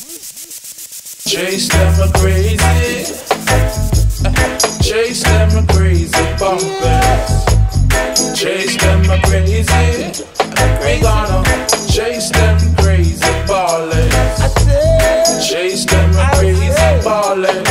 Chase them crazy. Chase them crazy bumpers. Chase them crazy. We gonna chase them crazy ballers. Chase them crazy ballers.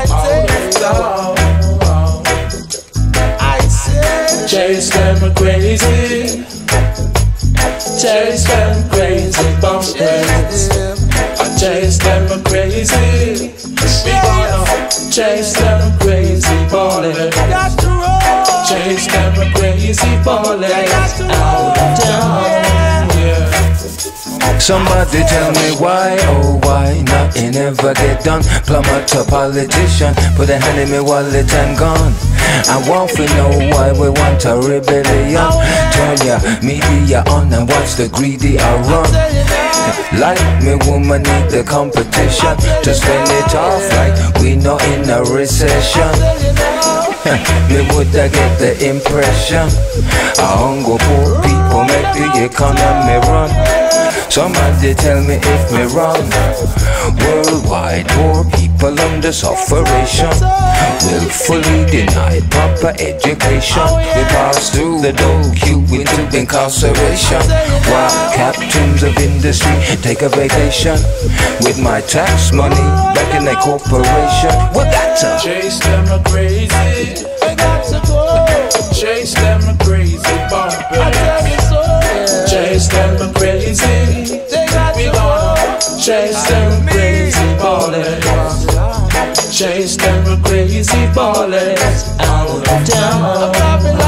Chase them crazy. Chase them crazy bumpers. I chase them crazy. We gonna chase them crazy ballers. Chase them crazy ballers out of town. Yeah. Somebody tell me why, oh why nothing ever get done. Plumber to politician, put a hand in me wallet and gone. I want to know why we want a rebellion. Turn your media on and watch the greedy I run. Like me woman need the competition to spend it off like we not in a recession. Me woulda get the impression a hunger poor people make the economy run. Somebody tell me if me wrong. Worldwide poor people under sufferation, willfully denied proper education. We pass through the door queue into incarceration, while captains of industry take a vacation with my tax money back in the corporation. We got to chase them crazy. We got to go chase them crazy bumpers. Chase them crazy. We gonna chase them crazy ballers. Chase them crazy ballers out of town.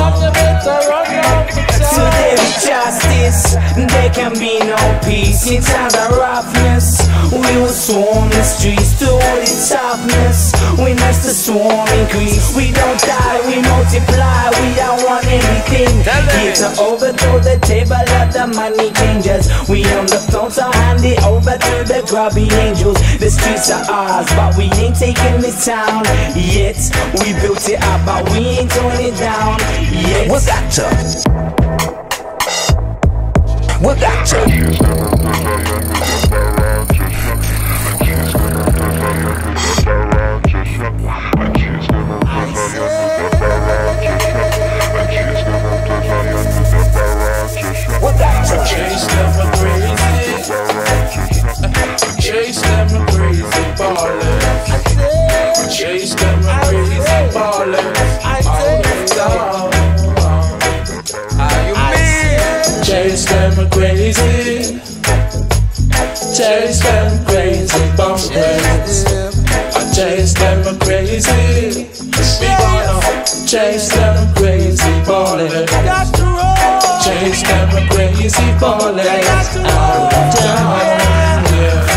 So there is justice, there can be no peace. It's under roughness. We will swarm the streets to all its toughness. We must the swarm increase. We don't die, we multiply. We don't want anything here to overthrow the table of the money changers. We on the throne, so hand it over to the grubby angels. The streets are ours, but we ain't taking this town yet. We built it up, but we ain't torn it down yet. we got to Chase them crazy. Chase them crazy ballers. Chase them crazy ballers out of town. Chase them crazy. Chase them crazy bumpers. I chase them crazy. We gonna chase them crazy ballers. Chase them crazy ballers out of town. Yeah.